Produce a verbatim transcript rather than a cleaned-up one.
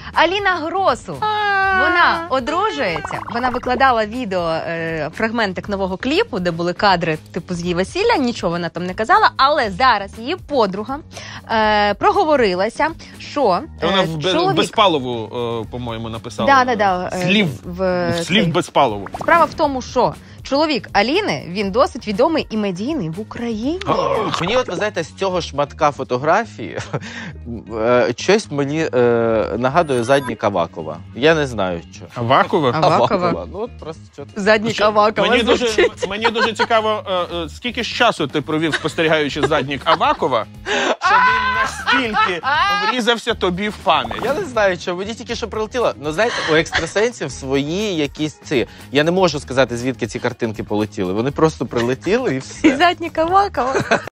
Аліна Гросу. Вона одружується, вона викладала відео, е, фрагментик нового кліпу, де були кадри типу з її весілля, нічого вона там не казала, але зараз її подруга е, проговорилася, що е, вона в чоловік... Безпалову, е, по-моєму, написала. Да, да, да, Слів, в, слів цей... Безпалову. Справа в тому, що чоловік Аліни, він досить відомий і медійний в Україні. Мені, от, ви знаєте, з цього шматка фотографії щось мені е, нагадує заднік Авакова. Я не знаю, що. Авакова? Авакова. Ну, от просто що Заднік Авакова. Мені дуже, мені дуже цікаво, е, е, скільки ж часу ти провів, спостерігаючи заднік Авакова, що він настільки врізався тобі в пам'ять. Я не знаю, що. Мені тільки що прилетіло. Ну, знаєте, у екстрасенсів свої якісь ці. Я не можу сказати, звідки ці картинки полетіли. Вони просто прилетіли і все. І заднік Авакова.